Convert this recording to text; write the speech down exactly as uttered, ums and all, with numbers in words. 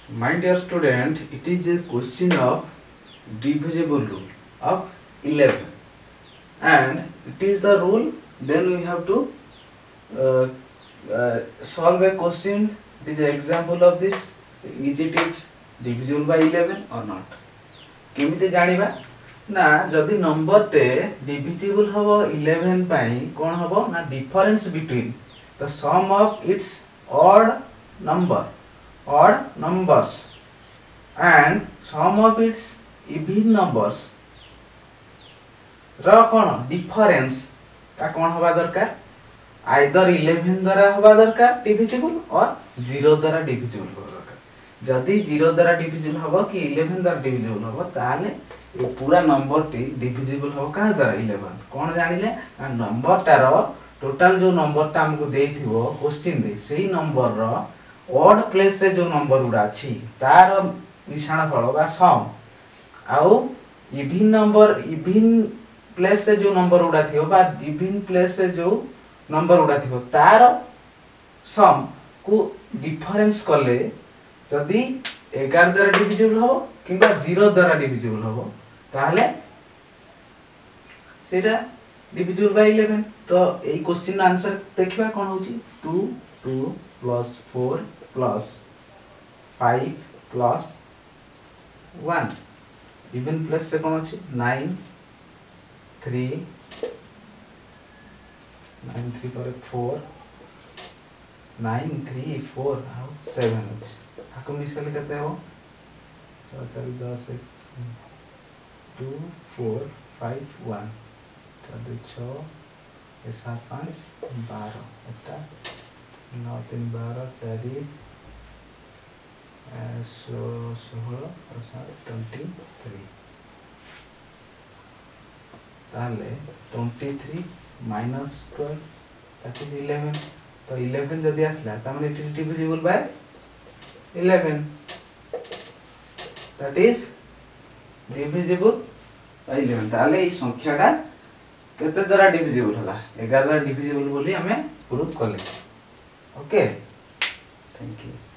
My dear student, it is a question of divisible rule of eleven, and it is the rule. Then we have to uh, uh, solve a question. It is an example of this. Is it is divisible by eleven or not? केमिति जानिबा ना जदि number टे divisible हबो eleven पई कोन हबो ना difference between the sum of its odd number odd numbers and sum of its even numbers रा कोन डिफरेंस का कोन हवा दरकार आइदर eleven द्वारा हवा दरकार डिविजिबल और zero द्वारा डिविजिबल हवा दरकार जदि zero द्वारा डिविजिबल हबो कि eleven द्वारा डिविजिबल हबो ताले ये पूरा नंबर टी डिविजिबल हबो का द्वारा eleven कोन जानिले नंबर टार टोटल जो नंबर ता हमको देइथिबो क्वेश्चन दे सेही नंबर रो ऑड प्लेस रे जो नंबर उडा अछि तार मिश्रण फल बा सम आउ इवन नंबर इवन प्लेस रे जो नंबर उडा थियो बा इवन प्लेस रे जो नंबर उडा थियो तार सम को डिफरेंस करले जदी eleven द्वारा डिविजिबल हो किबा zero द्वारा डिविजिबल हो ताहले सेटा डिविजिबल बाय eleven तो एई क्वेश्चन आंसर देखिबा कोन होची two two plus four plus five plus one even plus से कौन अच्छी nine three nine three पर four nine three four how seven अच्छी हाकुम निशाल करते हो चार चार दस two four five one चार दो छः सात पाँच बारह इतना नौ तीन बारह चारि षोहल ट्वेंटी थ्री ताले twenty three minus twelve that is eleven तो eleven जदि आसला त माने it is divisible by eleven that is divisible by eleven ताले ई संख्याटा केते द्वारा डिविजिबल हला eleven द्वारा डिविजिबल बोली हमें प्रूफ करले Okay, thank you.